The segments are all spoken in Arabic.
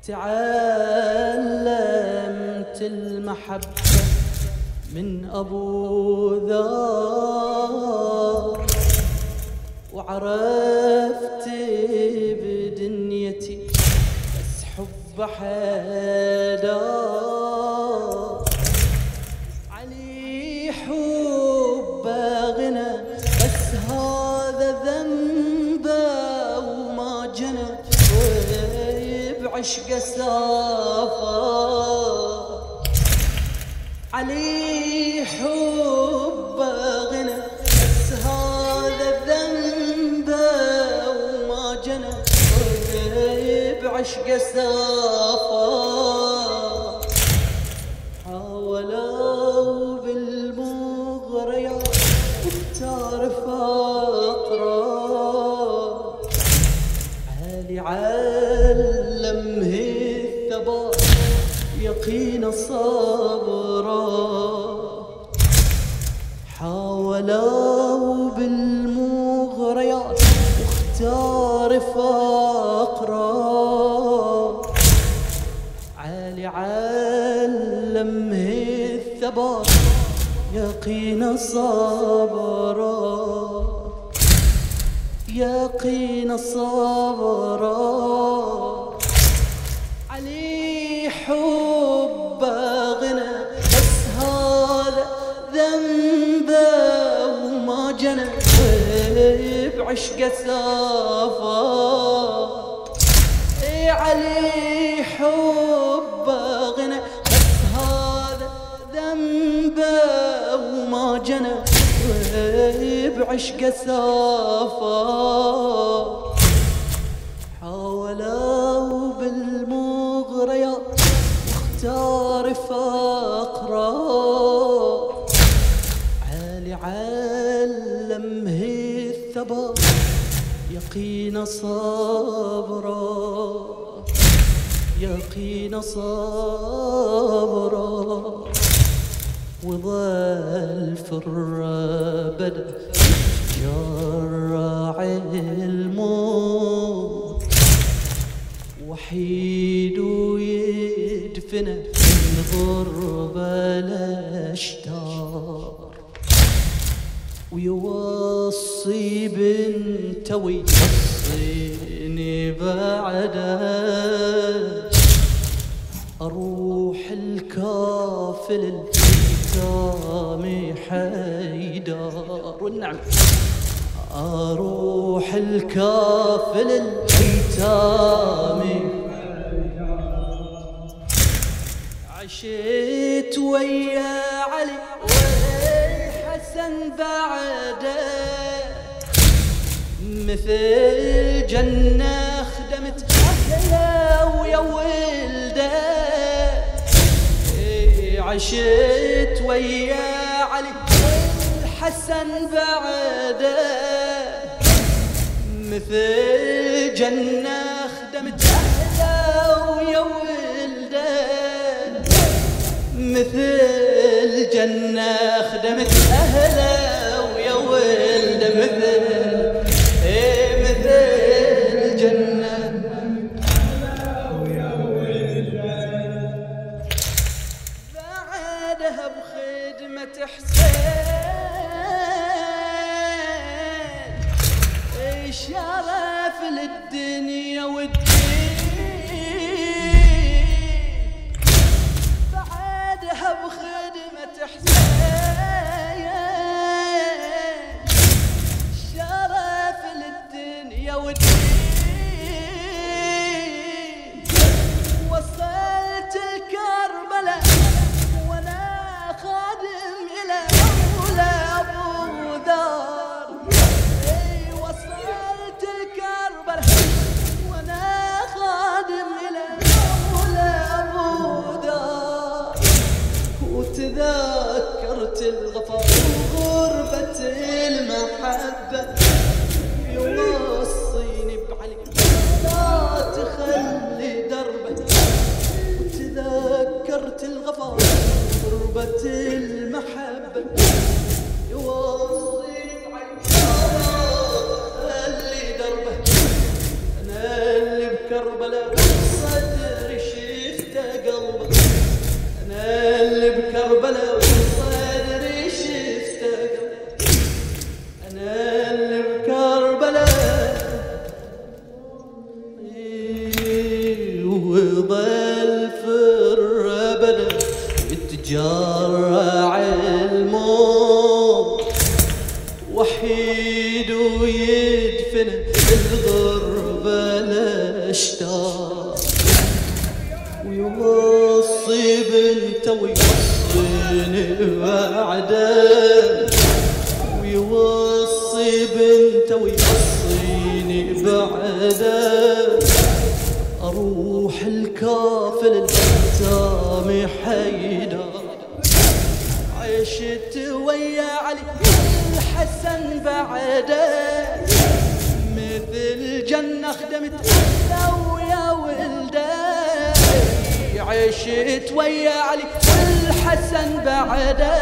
تعلمت المحبة من أبو ذر، وعرفت بدنيتي بس حب حدا، علي حب غنى بس هذا ذنبه وما جنى، بعشق سافر. علي حب غنى بس هذا ذنبه وما جنى، بعشق سافر. حاولوا بالمغريات وبتعرف اقرا، علي علمه الثبات يقين صبرا. حاولوا بالمغريات واختار فقرا، علي علمه الثبات يقين صبرا، يقين صبرا. علي حب غنى بس هذا ذنبه وما جنى، بعشق سافر. علي حب غنى بس هذا ذنبه وما جنى، بعشق سافر. حاولوا بالمغريات واختار فقرا، علي علمه الثبات يقين صبرا، يقين صبرا. وظل في الربد جرع الموت، وحيد ويدفنه من ضرب الاشتار، ويوصي بنته ويوصيني بعده، اروح الكافل اليتام حيدر. والنعم اروح الكافل اليتام. عشت ويا علي والحسن بعده، مثل جنة خدمت أهله ويا ولده. عشت ويا علي والحسن بعده، مثل جنة خدمت أهله ويا ولده، مثل جنة خدمت أهله ويا ولده، مثل جنة ويا ولده. بعدها بخدمة حسين شرف للدنيا والدين، بعدها بخدمة حسين ويوصي بنته ويوصيني بعده، ويوصي بنته ويوصيني بعده، اروح الكافل الختام حيدر، عشت ويا علي الحسن بعده، مثل جنة خدمت ويا ولده، عشت ويا علي الحسن بعده،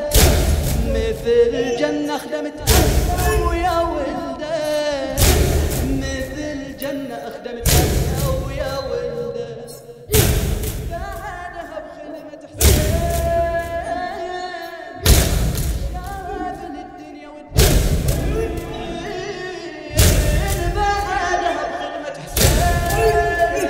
مثل جنة خدمت ويا ولده، مثل جنة أخدمت ويا ولده، بعدها بخدمة حسين شاف الدنيا والدين، بعدها بخدمة حسين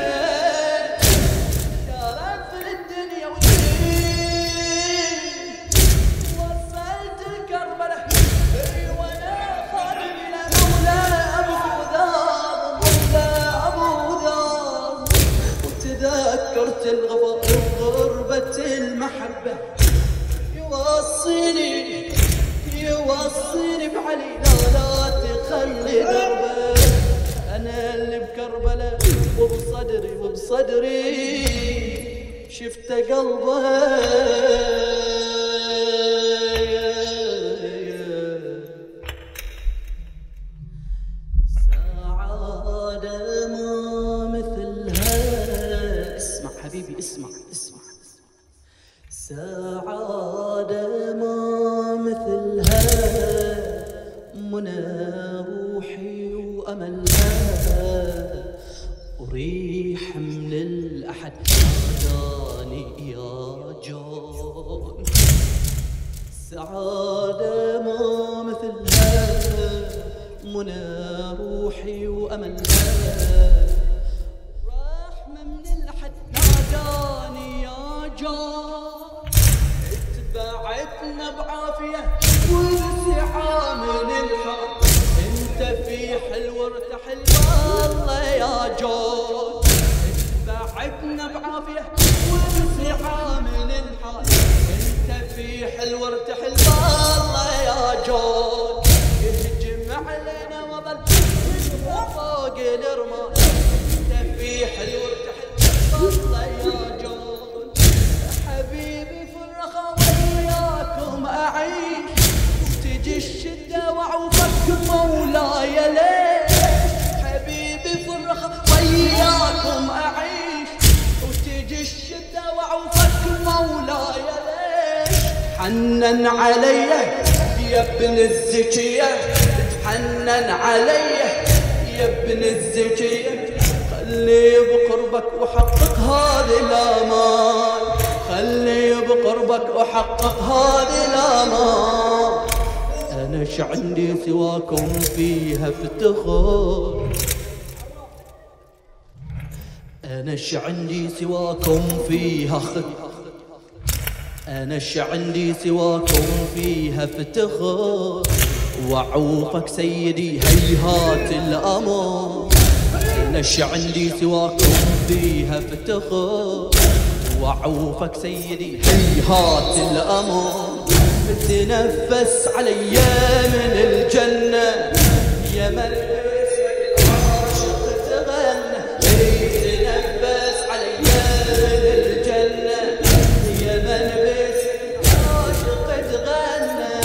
شاف الدنيا والدين، وصلت كربلاء وانا خادم الى مولى ابو ذر، مولى ابو ذر، وتذكرت الغفر غربة المحبة، يوصيني بعلي لا تخلي دربه، انا اللي بكربلاء وبصدري شفت قلبه، سعادة ما مثلها، اسمع حبيبي اسمع، سعادة ما مثلها، منى روحي وأملها، أريح من الأحد ناداني يا جون، سعادة ما مثلها، منى روحي وأملها، رحمة من الأحد ناداني يا جون، اتبعتنا بعافية وسعة من الحال، انت في حلو ارتحل والله يا جون، اتبعتنا بعافية وسعة من الحال، انت في حلو ارتحل والله يا جون، يهجم علينا وظل فوق الرمال، انت في حلو ارتحل والله يا جون، حبيبي في الرخاء وياكم اعيش، وتجي الشدة وعوفك مولاي ليش، حبيبي في الرخاء وياكم اعيش، وتجي الشدة وعوفك مولاي ليش، حنن علي يا ابن الزكية، تحنن علي يا ابن الزكية، خلي بقربك وحقق هذه الآمال، خلي بقربك وحقق هذه الآمال، أنا ش عندي سواكم فيها افتخار، أنا ش عندي سواكم فيها أنا ش عندي سواكم فيها افتخار، وعوفك سيدي هيهات الأمان، أنا ش عندي سواكم فيها افتخار، وعوفك سيدي هيهات الأمان، تنفس علي من الجنة يا من عاشق تغنى، تنفس علي من الجنة يا من بس عاشق تغنى،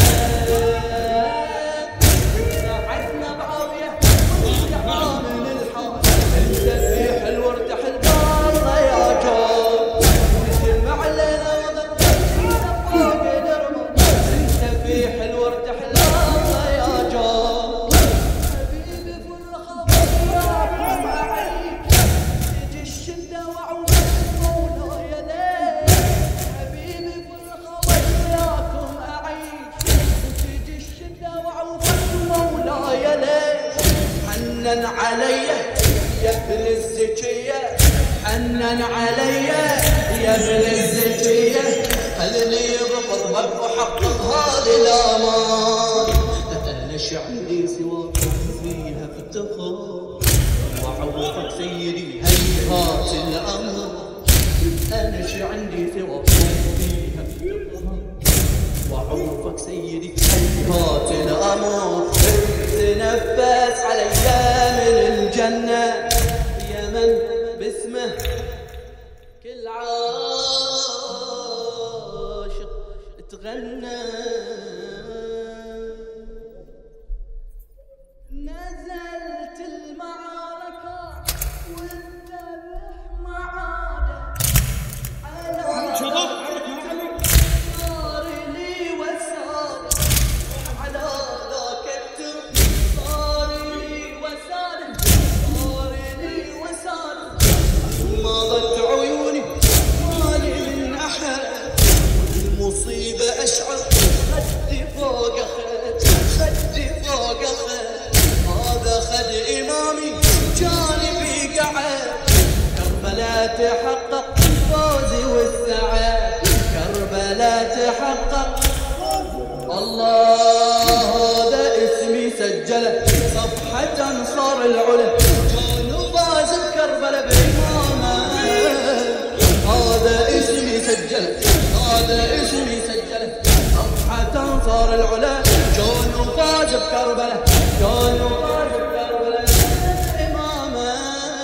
ساعدنا بعافية وسعة من الحال، انت في حلو ارتحل والله يا جون، وجمع لنا وضربنا فوق دربه، انت في حلو ارتحل والله يا جون، حبيبي في الرخاء وياكم اعيش، تجي الشدة وعوفك مولاي ليش، حبيبي في الرخاء وياكم اعيش، تجي الشدة وعوفك مولاي ليش، حنن علي يا ابن الزكية، حنن علي يا ابن الزكية، خلني بقربك وحقق هذه الآمال، أنا ش عندي سواكم فيها افتخار، وعوفك سيدي هيهات الأمر، ونفس علي من الجنة يا من باسمه كل عاشق تغنى. نزلت المعركة والذبح معاده على صار لي وسادة على ذاك الترك صار لي وسادة صار لي وسادة. ماضت عيوني مالي من أحد المصيبة أشعر خدي فوق خد خدي فوق خد. هذا خد إمامي جانبي قعد كربلاء تحقق فوزي والسعد كربلاء تحقق. الله هذا اسمي سجله صفحة أنصار العلا كانوا فاز بكربلاء بإمامه. هذا اسمي سجله هذا اسمي سجله صفحة أنصار العلا كانوا فاز بكربلاء كانوا فاز بكربلاء إمامه.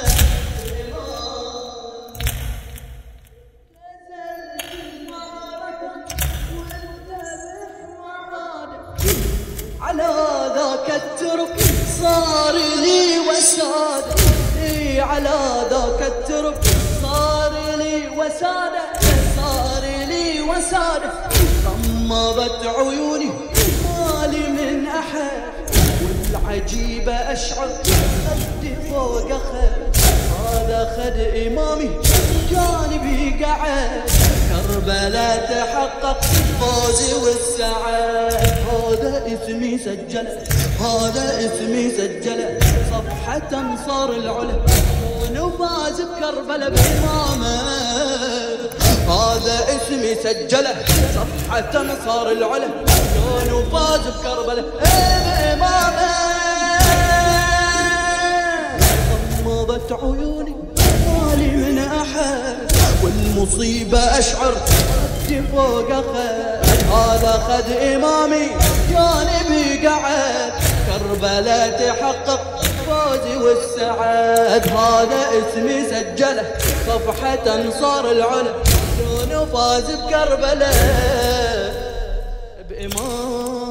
على ذاك الترك صار لي وسادة على ذاك الترك صار لي وسادة صار لي وسادة. غمضت عيوني مالي من أحد والعجيبة أشعر خدي فوق خد. هذا خد إمامي جانبي قعد كربلاء تحقق فوزي والسعد. هذا اسمي سجله هذا اسمي سجله صفحة أنصار العلا ونفاز بكربلاء بإمامه. هذا اسمي سجله صفحة أنصار العلا ونفاز بكربلاء بإمامه. غمضت عيوني مالي من أحد والمصيبة أشعر خدي فوق خد. هذا خد إمامي جانبي قعد كربلاء تحقق فوزي والسعد. هذا اسمي سجله صفحة أنصار العلا شلون فاز بكربلاء بإمام.